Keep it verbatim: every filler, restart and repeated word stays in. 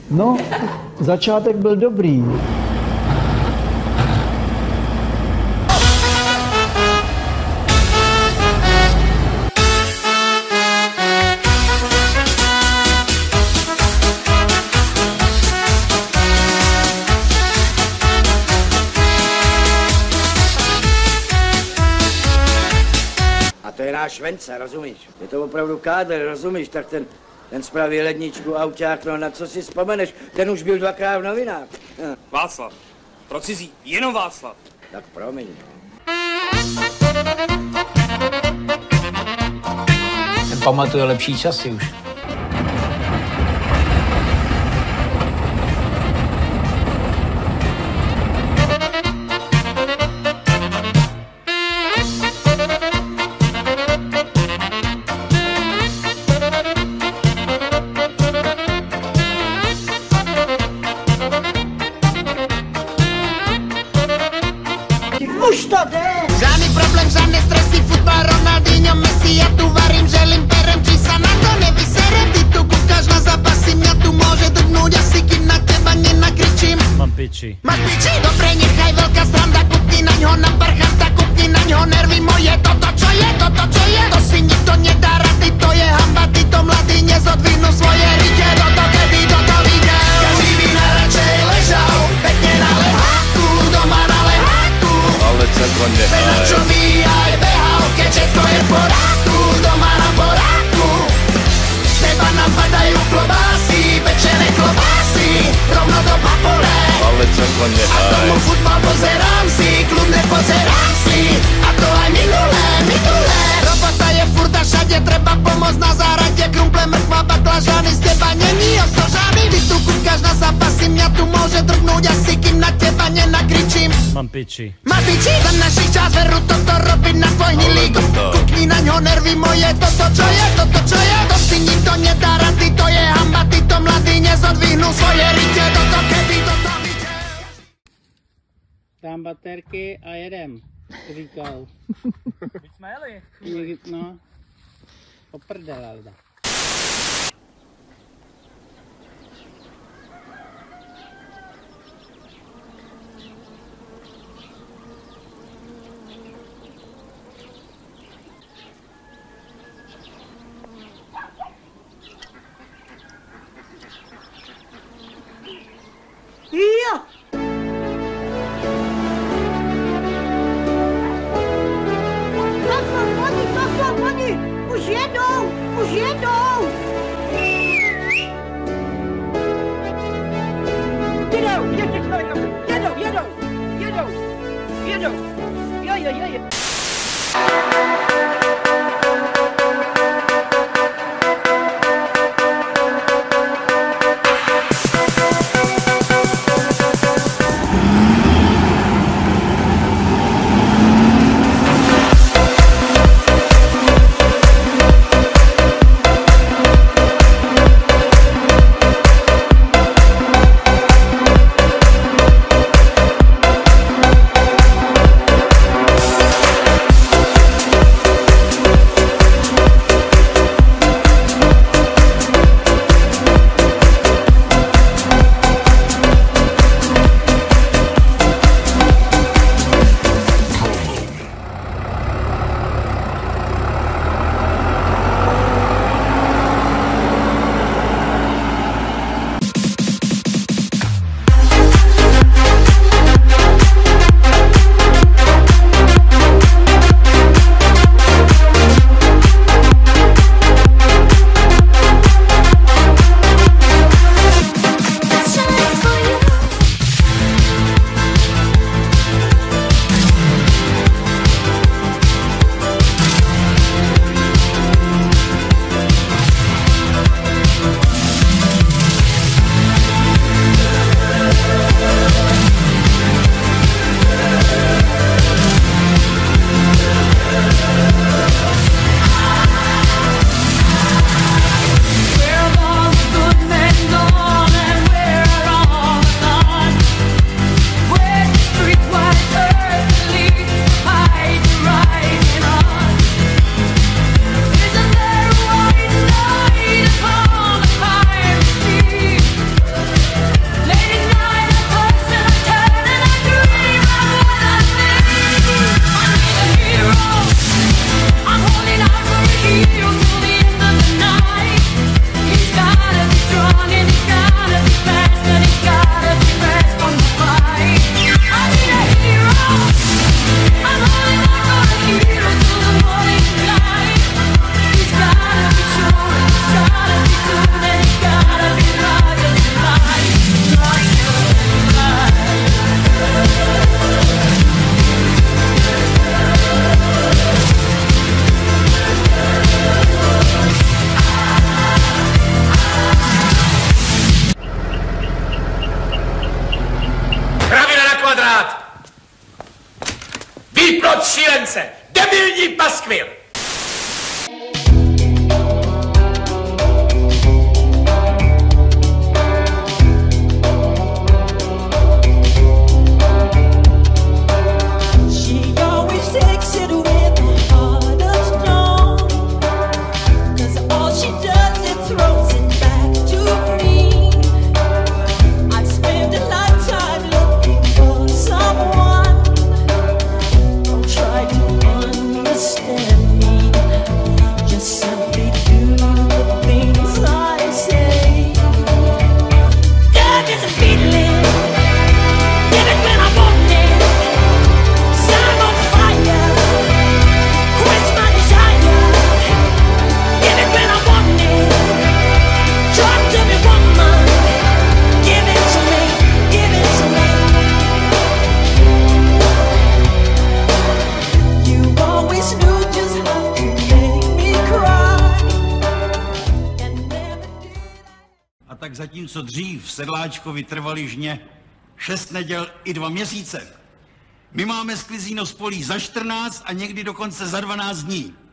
No, začátek byl dobrý. A to je náš Švence, rozumíš? Je to opravdu kádr, rozumíš? Tak ten, ten spraví ledničku, auťák, no na co si vzpomeneš? Ten už byl dvakrát v novinách. Hm. Václav. Pro cizí. Jenom Václav. Tak promiň. Ten pamatuje lepší časy už. Už to jde! Žádný problém, žádné stresy, fotbal, Ronaldinho, Messi, já tu varím, želím, perem, či sa na to nevyserem. Ty tu koukáš na zápasy, mňa tu môže drbnúť asi, kým na teba nenakričím. Mám piči. Máš piči? Dobre, nechaj veľká sranda, kúpni na ňo na parchanta, kúpni na ňo nervy moje, toto čo je, toto čo je, to si nikto nedá rady, to je hamba, títo mladí nezodvihnú svoje rite, toto kedy toto videl. Každý by najradšej ležal, pekne na leháku, doma na leháku. Ale centro nehaj. Čo by aj behal, keď všetko je v poráku, doma na poráku. Z teba napadajú klobásy, pečené klobásy, rovno do papule. Ale centro A nehaj. tomu futbal pozerám si, kľudne pozerám si. A to aj minulé, minulé. Robota je furt a všade, treba pomôcť na záhrade. Krumple, mrkva, baklažany, z teba není osožány. Vy tu kúkaš na zápasy, mňa tu môže drgnúť asi, kým na teba nenakričím. Mám piči. Máš piči, za našich čas veru toto robiť na tvoj hnilý. Kukni na ňo nervy moje, toto čo je, toto čo je. To si nikto nedá rady, to je hamba, títo mladí nezodvihnú svoje rite. Toto keby toto videl. Dám baterky a jedem, říkal. Teď jsme jeli. No, oprdel, Alda. Jo! To jsou oni, to jsou oni! Už jedou, už jedou! Jedou, ještě chvíli, jedou, jedou, jedou, jedou, jo, jo, jo, jo. Výplod šílence! Debilní paskvil! A tak zatímco dřív sedláčkovi trvali žně šest neděl i dva měsíce, my máme sklizíno z polí za čtrnáct a někdy dokonce za dvanáct dní.